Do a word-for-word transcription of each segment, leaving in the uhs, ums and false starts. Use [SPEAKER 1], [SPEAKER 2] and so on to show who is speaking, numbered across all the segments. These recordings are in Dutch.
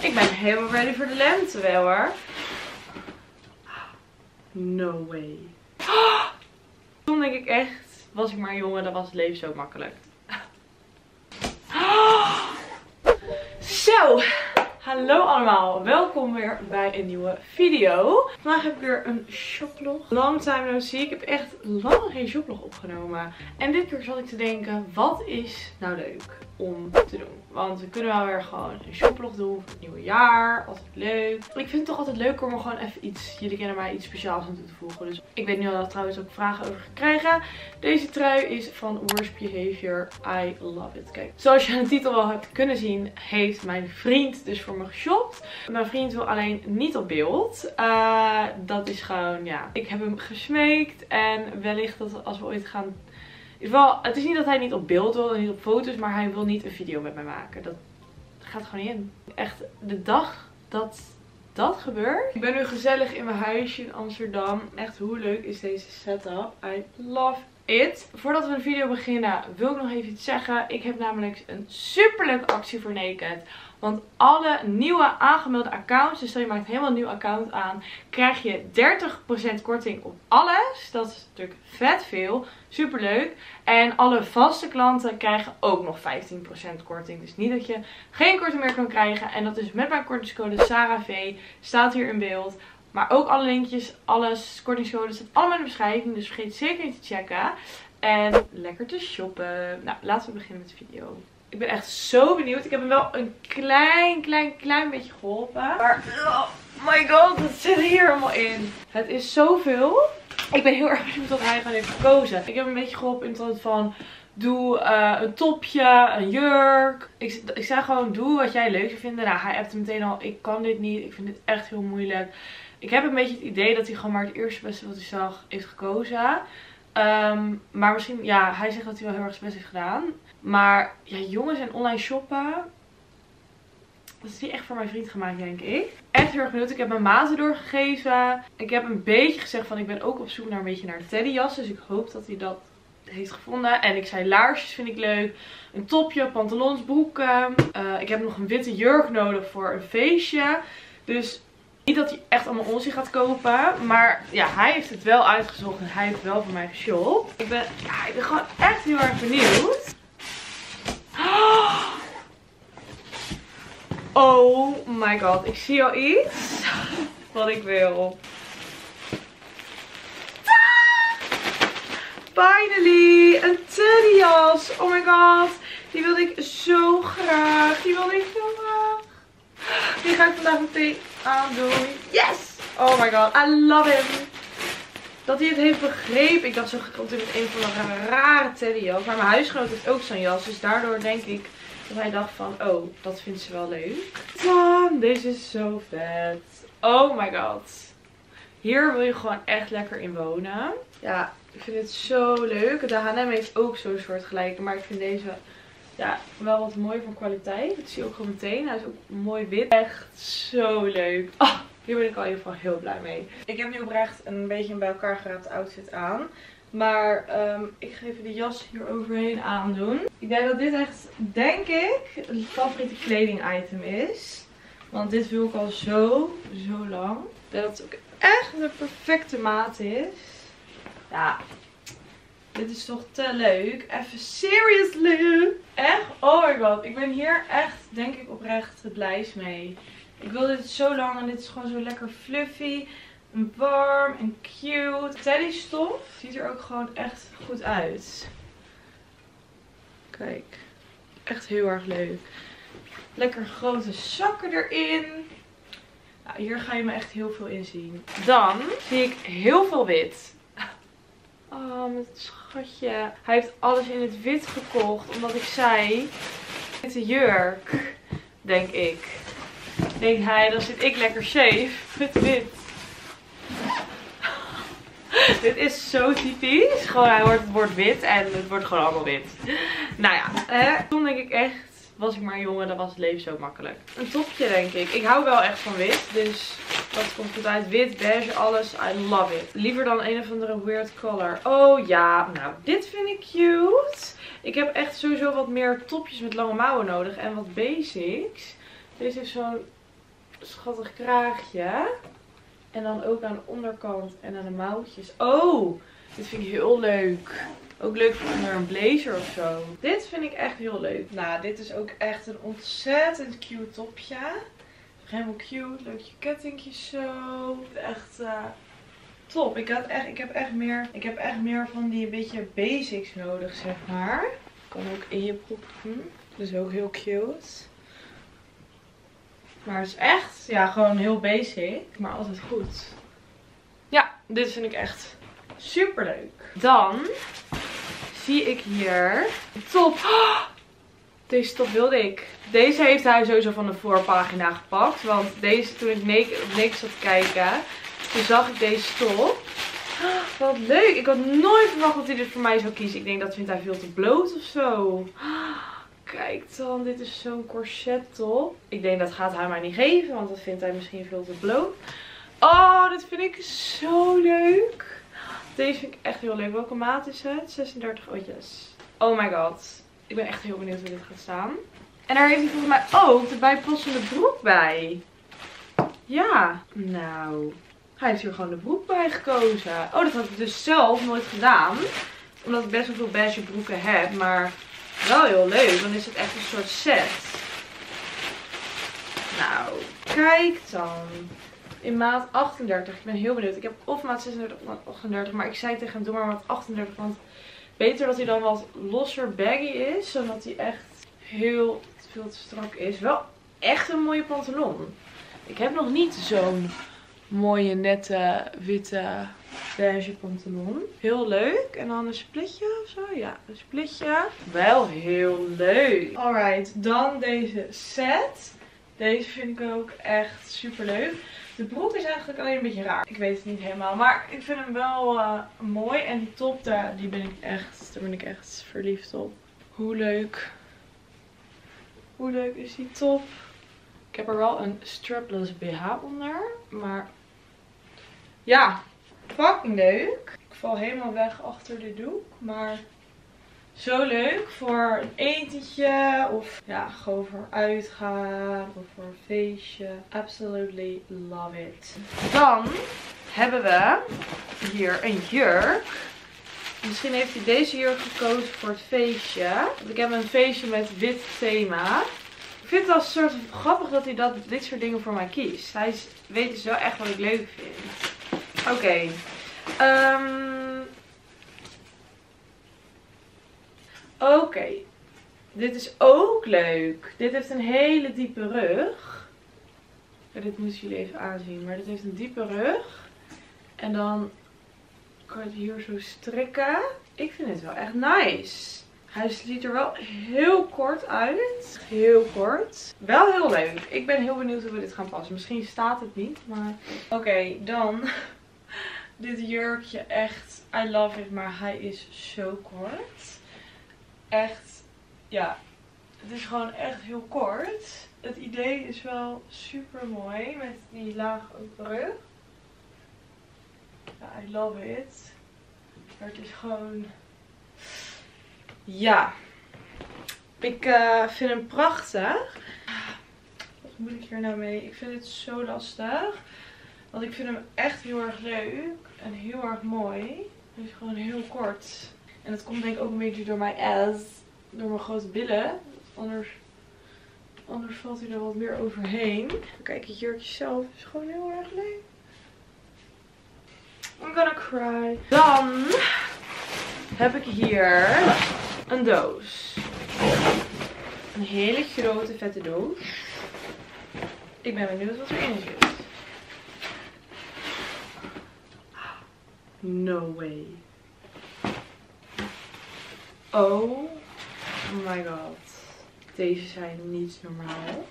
[SPEAKER 1] Ik ben helemaal ready voor de lente wel hoor. No way. Toen denk ik echt, was ik maar jongen, dan was het leven zo makkelijk. Zo, hallo allemaal. Welkom weer bij een nieuwe video. Vandaag heb ik weer een shoplog. Long time no see. Ik heb echt lang geen shoplog opgenomen. En dit keer zat ik te denken, wat is nou leuk om te doen? Want we kunnen wel weer gewoon een shoplog doen voor het nieuwe jaar. Altijd leuk. Ik vind het toch altijd leuk om er gewoon even iets, jullie kennen mij, iets speciaals aan toe te voegen. Dus ik weet nu al dat ik trouwens ook vragen over ga krijgen. Deze trui is van Worst Behavior. I love it. Kijk, zoals je aan de titel wel hebt kunnen zien, heeft mijn vriend dus voor me geshopt. Mijn vriend wil alleen niet op beeld. Uh, dat is gewoon, ja, ik heb hem gesmeekt. En wellicht dat als we ooit gaan... Wel, het is niet dat hij niet op beeld wil en niet op foto's, maar hij wil niet een video met mij maken. Dat gaat gewoon niet in. Echt, de dag dat dat gebeurt. Ik ben nu gezellig in mijn huisje in Amsterdam. Echt, hoe leuk is deze setup? I love it. Voordat we een video beginnen, wil ik nog even iets zeggen. Ik heb namelijk een superleuke actie voor Naked. Want alle nieuwe aangemelde accounts, dus stel je maakt helemaal een nieuw account aan, krijg je dertig procent korting op alles. Dat is natuurlijk vet veel. Super leuk. En alle vaste klanten krijgen ook nog vijftien procent korting. Dus niet dat je geen korting meer kan krijgen. En dat is met mijn kortingscode SarahV. Staat hier in beeld. Maar ook alle linkjes, alles, kortingscode staat allemaal in de beschrijving. Dus vergeet zeker niet te checken. En lekker te shoppen. Nou, laten we beginnen met de video. Ik ben echt zo benieuwd. Ik heb hem wel een klein, klein, klein beetje geholpen. Maar, oh my god, dat zit er hier helemaal in. Het is zoveel. Ik ben heel erg benieuwd wat hij gewoon heeft gekozen. Ik heb hem een beetje geholpen in het van, doe uh, een topje, een jurk. Ik, ik zei gewoon, doe wat jij leuk zou vinden. Nou, hij appte meteen al, ik kan dit niet. Ik vind dit echt heel moeilijk. Ik heb een beetje het idee dat hij gewoon maar het eerste beste wat hij zag heeft gekozen. Um, maar misschien, ja, hij zegt dat hij wel heel erg zijn best heeft gedaan. Maar ja, jongens en online shoppen, dat is niet echt voor mijn vriend gemaakt, denk ik. Echt heel erg benieuwd. Ik heb mijn maten doorgegeven. Ik heb een beetje gezegd van, ik ben ook op zoek naar een beetje naar de teddyjas. Dus ik hoop dat hij dat heeft gevonden. En ik zei, laarsjes vind ik leuk. Een topje, pantalons, broeken. Uh, ik heb nog een witte jurk nodig voor een feestje. Dus niet dat hij echt allemaal onzin gaat kopen. Maar ja, hij heeft het wel uitgezocht. En hij heeft wel voor mij geshopt. Ik ben, ja, ik ben gewoon echt heel erg benieuwd. Oh my god, ik zie al iets wat ik wil. Finally, een teddyjas. Oh my god, die wilde ik zo graag. Die wilde ik zo graag. Die ga ik vandaag meteen aandoen. Yes! Oh my god, I love him. Dat hij het heeft begrepen. Ik dacht, zo komt hij met een van de rare teddyjas. Maar mijn huisgenoot heeft ook zo'n jas. Dus daardoor denk ik dat hij dacht van, oh, dat vindt ze wel leuk. Taan, deze is zo vet. Oh my god. Hier wil je gewoon echt lekker in wonen. Ja, ik vind het zo leuk. De H en M heeft ook zo'n soort gelijke. Maar ik vind deze, ja, wel wat mooier van kwaliteit. Dat zie je ook gewoon meteen. Hij is ook mooi wit. Echt zo leuk. Oh, hier ben ik al in ieder geval heel blij mee. Ik heb nu oprecht een beetje een bij elkaar geraapte outfit aan. Maar um, ik ga even de jas hier overheen aandoen. Ik denk dat dit echt, denk ik, een favoriete kleding item is. Want dit wil ik al zo, zo lang. Ik denk dat het ook echt de perfecte maat is. Ja, dit is toch te leuk. Even seriously. Echt, oh my god. Ik ben hier echt, denk ik, oprecht het blijst mee. Ik wil dit zo lang en dit is gewoon zo lekker fluffy. Warm en cute. Teddy stof ziet er ook gewoon echt goed uit. Kijk. Echt heel erg leuk. Lekker grote zakken erin. Nou, hier ga je me echt heel veel in zien. Dan zie ik heel veel wit. Oh, met het schatje. Hij heeft alles in het wit gekocht. Omdat ik zei, witte jurk. Denk ik. Denkt hij, dan zit ik lekker safe met wit. Dit is zo typisch. Gewoon, hij wordt, het wordt wit en het wordt gewoon allemaal wit. Nou ja, eh, toen denk ik echt, was ik maar jongen, dan was het leven zo makkelijk. Een topje denk ik. Ik hou wel echt van wit, dus dat komt goed uit. Wit, beige, alles. I love it. Liever dan een of andere weird color. Oh ja, nou dit vind ik cute. Ik heb echt sowieso wat meer topjes met lange mouwen nodig en wat basics. Deze heeft zo'n schattig kraagje. En dan ook aan de onderkant en aan de mouwtjes. Oh, dit vind ik heel leuk. Ook leuk voor onder een blazer of zo. Dit vind ik echt heel leuk. Nou, dit is ook echt een ontzettend cute topje. Helemaal cute. Leuk je kettingjes zo. Echt uh, top. Ik, had echt, ik, heb echt meer, ik heb echt meer van die beetje basics nodig, zeg maar. Kan ook in je broek doen. Dus ook heel cute. Maar het is echt, ja, gewoon heel basic. Maar altijd goed. Ja, dit vind ik echt super leuk. Dan zie ik hier een top. Oh, deze top wilde ik. Deze heeft hij sowieso van de voorpagina gepakt. Want deze, toen ik op Naked zat te kijken, toen zag ik deze top. Oh, wat leuk. Ik had nooit verwacht dat hij dit voor mij zou kiezen. Ik denk dat vindt hij veel te bloot of zo. Oh, kijk dan, dit is zo'n corset top. Ik denk dat gaat hij mij niet geven, want dat vindt hij misschien veel te bloot. Oh, dit vind ik zo leuk. Deze vind ik echt heel leuk. Welke maat is het? zesendertig. Oh yes. Oh my god. Ik ben echt heel benieuwd hoe dit gaat staan. En daar heeft hij volgens mij ook de bijpassende broek bij. Ja. Nou. Hij heeft hier gewoon de broek bij gekozen. Oh, dat had ik dus zelf nooit gedaan. Omdat ik best wel veel beige broeken heb. Maar wel heel leuk. Dan is het echt een soort set. Nou. Kijk dan. In maat achtendertig. Ik ben heel benieuwd. Ik heb of maat zesendertig of maat achtendertig. Maar ik zei tegen hem, doe maar maat achtendertig. Want beter dat hij dan wat losser baggy is. Zodat hij echt heel veel te strak is. Wel echt een mooie pantalon. Ik heb nog niet zo'n mooie nette witte beige pantalon. Heel leuk. En dan een splitje of zo. Ja, een splitje. Wel heel leuk. Alright, dan deze set. Deze vind ik ook echt super leuk. De broek is eigenlijk alleen een beetje raar. Ik weet het niet helemaal. Maar ik vind hem wel uh, mooi. En die top daar, die ben ik echt, daar ben ik echt verliefd op. Hoe leuk. Hoe leuk is die top? Ik heb er wel een strapless B H onder. Maar ja, fucking leuk. Ik val helemaal weg achter de doek. Maar zo leuk voor een etentje of ja, gewoon voor uitgaan of voor een feestje. Absolutely love it. Dan hebben we hier een jurk. Misschien heeft hij deze jurk gekozen voor het feestje. Want ik heb een feestje met wit thema. Ik vind het als een soort grappig dat hij dat, dit soort dingen voor mij kiest. Hij is, weet dus wel echt wat ik leuk vind. Oké. Okay. Um, Oké, okay. Dit is ook leuk. Dit heeft een hele diepe rug. Ja, dit moeten jullie even aanzien. Maar dit heeft een diepe rug. En dan kan je het hier zo strikken. Ik vind het wel echt nice. Hij ziet er wel heel kort uit. Heel kort. Wel heel leuk. Ik ben heel benieuwd hoe we dit gaan passen. Misschien staat het niet, maar oké, okay, dan dit jurkje. Echt, I love it. Maar hij is zo kort. Echt, ja, het is gewoon echt heel kort. Het idee is wel super mooi met die lage open rug. Ja, I love it. Maar het is gewoon, ja, ik uh, vind hem prachtig. Wat moet ik hier nou mee? Ik vind het zo lastig. Want ik vind hem echt heel erg leuk en heel erg mooi. Hij is gewoon heel kort. En dat komt denk ik ook een beetje door mijn ass. Door mijn grote billen. Anders, anders valt hij er wat meer overheen. Kijk, het jurkje zelf is gewoon heel erg leuk. I'm gonna cry. Dan heb ik hier een doos. Een hele grote vette doos. Ik ben benieuwd wat erin zit. No way. Oh my god. Deze zijn niet normaal.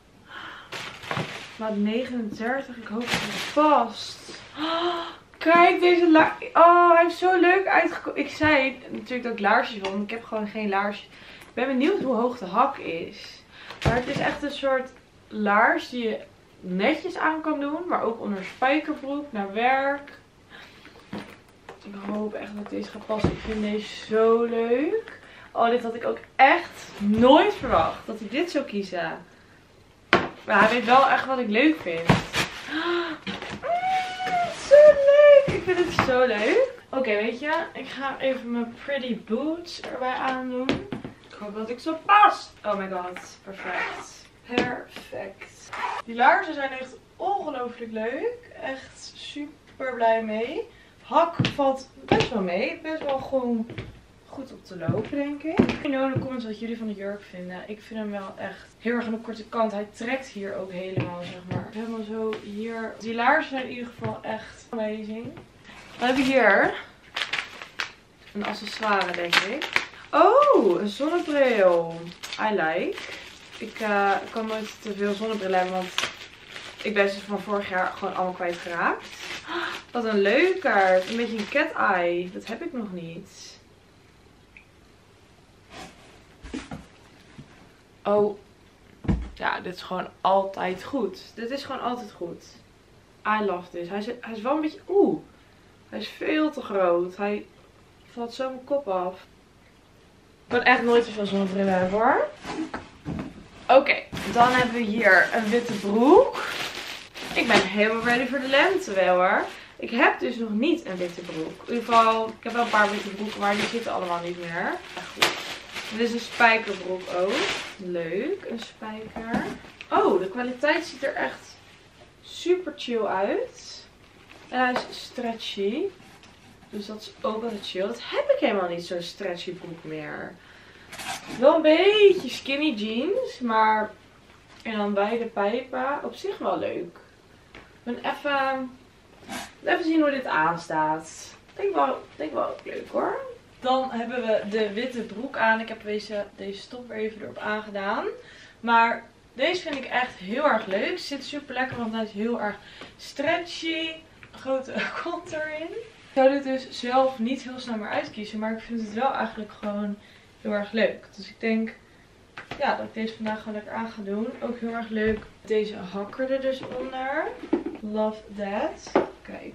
[SPEAKER 1] Maat negenendertig. Ik hoop dat het past. Oh, kijk deze laars. Oh, hij is zo leuk uitgekomen. Ik zei natuurlijk dat ik laarsjes wil. Want ik heb gewoon geen laarsjes. Ik ben benieuwd hoe hoog de hak is. Maar het is echt een soort laars die je netjes aan kan doen. Maar ook onder spijkerbroek naar werk. Ik hoop echt dat deze gaat passen. Ik vind deze zo leuk. Oh, dit had ik ook echt nooit verwacht. Dat hij dit zou kiezen. Maar hij weet wel echt wat ik leuk vind. Mm, zo leuk. Ik vind het zo leuk. Oké, okay, weet je. Ik ga even mijn pretty boots erbij aandoen. Ik hoop dat ik zo pas. Oh my god. Perfect. Perfect. Die laarzen zijn echt ongelooflijk leuk. Echt super blij mee. Hak valt best wel mee. Best wel gewoon goed op te lopen, denk ik. Let me know in de comments wat jullie van de jurk vinden. Ik vind hem wel echt heel erg aan de korte kant. Hij trekt hier ook helemaal, zeg maar. Helemaal zo hier. Die laarzen zijn in ieder geval echt amazing. Dan heb ik hier een accessoire, denk ik. Oh, een zonnebril. I like. Ik uh, kan nooit te veel zonnebrillen hebben, want ik ben ze van vorig jaar gewoon allemaal kwijtgeraakt. Wat een leuker. Een beetje een cat eye. Dat heb ik nog niet. Oh. Ja, dit is gewoon altijd goed. Dit is gewoon altijd goed. I love this. Hij is, hij is wel een beetje... Oeh. Hij is veel te groot. Hij valt zo mijn kop af. Ik kan echt nooit zoveel zonnebrillen hebben, hoor. Oké. Okay, dan hebben we hier een witte broek. Ik ben helemaal ready voor de lente wel, hoor. Ik heb dus nog niet een witte broek. In ieder geval, ik heb wel een paar witte broeken, maar die zitten allemaal niet meer. Echt goed. Dit is een spijkerbroek ook. Leuk, een spijker. Oh, de kwaliteit ziet er echt super chill uit. En hij is stretchy. Dus dat is ook wel chill. Dat heb ik helemaal niet, zo'n stretchy broek meer. Wel een beetje skinny jeans, maar en dan beide pijpen. Op zich wel leuk. Ik ben even, even zien hoe dit aanstaat. Ik denk wel, denk wel ook leuk, hoor. Dan hebben we de witte broek aan. Ik heb deze, deze stop weer even erop aangedaan. Maar deze vind ik echt heel erg leuk. Ze zit super lekker, want hij is heel erg stretchy. Grote kont erin. Ik zou dit dus zelf niet heel snel meer uitkiezen. Maar ik vind het wel eigenlijk gewoon heel erg leuk. Dus ik denk ja, dat ik deze vandaag gewoon lekker aan ga doen. Ook heel erg leuk. Deze hakker er dus onder. Love that. Kijk.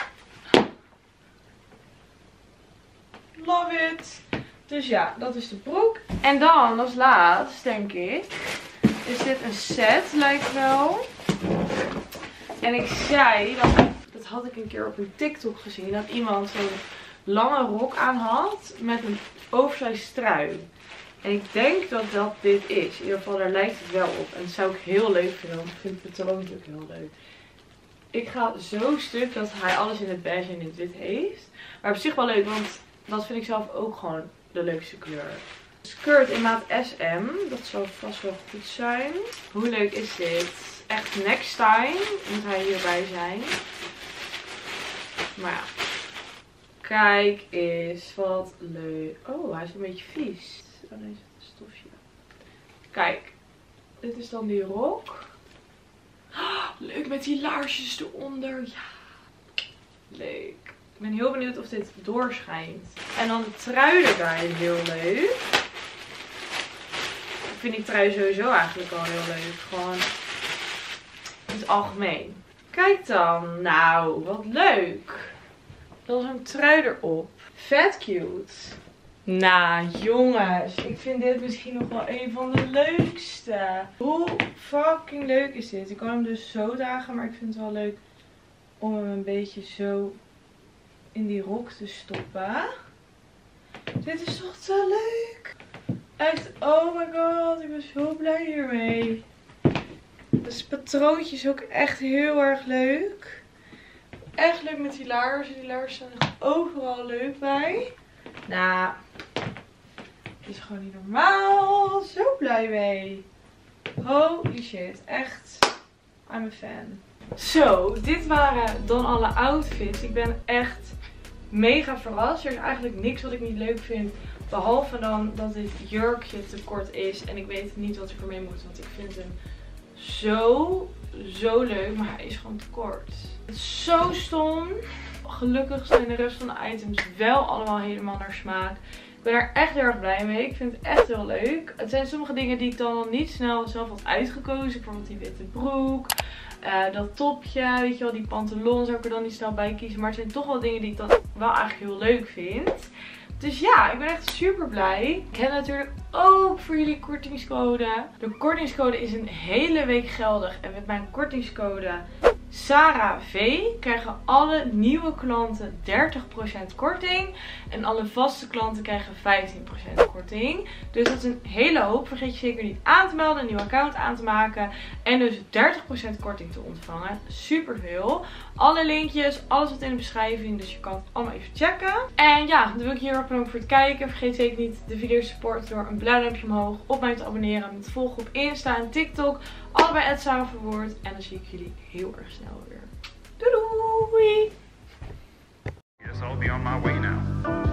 [SPEAKER 1] Love it. Dus ja, dat is de broek. En dan als laatst, denk ik, is dit een set, lijkt wel. En ik zei, dat, dat had ik een keer op een TikTok gezien, dat iemand zo'n lange rok aan had met een oversized trui. En ik denk dat dat dit is. In ieder geval, daar lijkt het wel op. En dat zou ik heel leuk vinden, want ik vind het patroon natuurlijk heel leuk. Ik ga zo stuk dat hij alles in het beige en in het wit heeft. Maar op zich wel leuk, want dat vind ik zelf ook gewoon de leukste kleur. Skirt in maat S M. Dat zal vast wel goed zijn. Hoe leuk is dit? Echt next time moet hij hierbij zijn. Maar ja. Kijk eens. Wat leuk. Oh, hij is een beetje vies. Oh nee, zit een stofje. Kijk. Dit is dan die rok. Oh, leuk met die laarsjes eronder. Ja. Leuk. Ik ben heel benieuwd of dit doorschijnt. En dan de trui erbij is heel leuk. Ik vind die trui sowieso eigenlijk al heel leuk. Gewoon in het algemeen. Kijk dan. Nou, wat leuk. Dan zo'n trui erop. Vet cute. Nou, jongens. Ik vind dit misschien nog wel een van de leukste. Hoe fucking leuk is dit? Ik kan hem dus zo dragen, maar ik vind het wel leuk om hem een beetje zo in die rok te stoppen. Dit is toch zo leuk. Echt, oh my god. Ik ben zo blij hiermee. Dus het patroontje is ook echt heel erg leuk. Echt leuk met die laarzen. Die laarzen zijn er overal leuk bij. Nou, dit is gewoon niet normaal. Zo blij mee. Holy shit. Echt, I'm a fan. Zo, dit waren dan alle outfits. Ik ben echt mega verrast. Er is eigenlijk niks wat ik niet leuk vind. Behalve dan dat dit jurkje te kort is. En ik weet niet wat ik ermee moet. Want ik vind hem zo, zo leuk. Maar hij is gewoon te kort. Het is zo stom. Gelukkig zijn de rest van de items wel allemaal helemaal naar smaak. Ik ben er echt heel erg blij mee. Ik vind het echt heel leuk. Het zijn sommige dingen die ik dan nog niet snel zelf had uitgekozen. Bijvoorbeeld die witte broek. Uh, dat topje, weet je wel, die pantalon zou ik er dan niet snel bij kiezen. Maar het zijn toch wel dingen die ik dan wel eigenlijk heel leuk vind. Dus ja, ik ben echt super blij. Ik heb natuurlijk ook voor jullie kortingscode. De kortingscode is een hele week geldig. En met mijn kortingscode Sarah V krijgen alle nieuwe klanten dertig procent korting. En alle vaste klanten krijgen vijftien procent korting. Dus dat is een hele hoop. Vergeet je zeker niet aan te melden, een nieuw account aan te maken. En dus dertig procent korting te ontvangen. Super veel. Alle linkjes, alles wat in de beschrijving. Dus je kan het allemaal even checken. En ja, dan wil ik je heel erg bedanken voor het kijken. Vergeet zeker niet de video te supporten door een blauw duimpje omhoog. Op mij te abonneren. Met volgen op Insta en TikTok. Allebei at Sarah Verwoerd. En dan zie ik jullie heel erg snel weer. Doei doei!
[SPEAKER 2] Yes, I'll be on my way now.